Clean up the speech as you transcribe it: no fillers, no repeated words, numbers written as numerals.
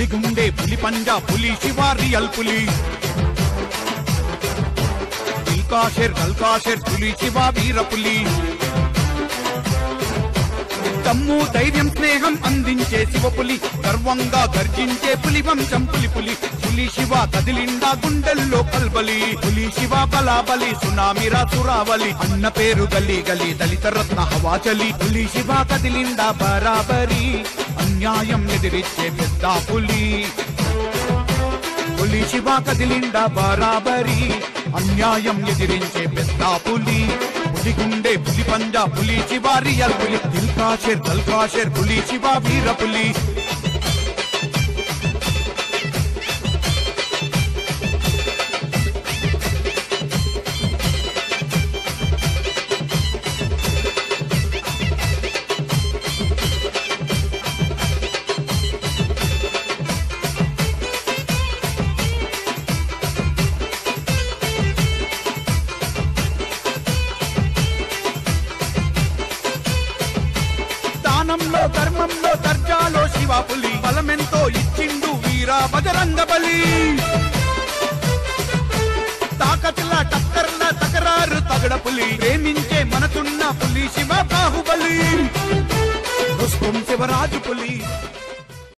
పులిగుండే పులి పంజా పులి శివ రియల్ పులి గల్కాషేర్ పులి శివ వీర పులి దమ్ము ధైర్యం స్నేహం అందించే శివపులి గర్వంగా గర్జించే పులి వంశం పులి పులి పులి శివ కదిలిండా గుండెల్లో కల్బలి పులి శివ బలాబలి సునామిరా సురావలి అన్న పేరు గలి గలి దళిత రత్న హవాచలి పులి శివ కదిలిండా బరాబరి అన్యాయం ఎదిరిచ్చే పెద్ద పులి పులి శివ కదిలిండా బరాబరి అన్యాయం ఎదిరించే పెద్ద పులి పులిగుండే పులి పంజా పులి శివ రియల్ పులి గల్కాషేర్ పులి శివ వీర పులి దానంలో ధర్మంలో దర్జాలో శివ పులి బలమెంతో ఇచ్చిండు వీరా బజరంగ బలి తాకట్ల టక్కర్ల తకరారు తగడ పులి ప్రేమించే మనసున్న పులి శివ బాహుబలి రుస్తుం శివరాజు పులి